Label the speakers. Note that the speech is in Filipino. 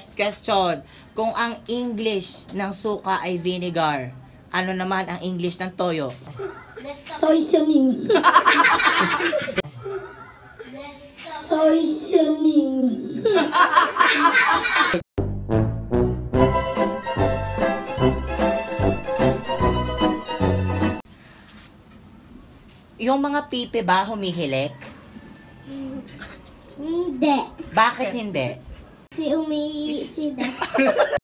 Speaker 1: Next question. Kung ang English ng suka ay vinegar, ano naman ang English ng toyo?
Speaker 2: Seasoning. Seasoning.
Speaker 1: Yung mga pipi ba humihilik?
Speaker 2: Hindi.
Speaker 1: Bakit hindi?
Speaker 2: Kasi umiisida.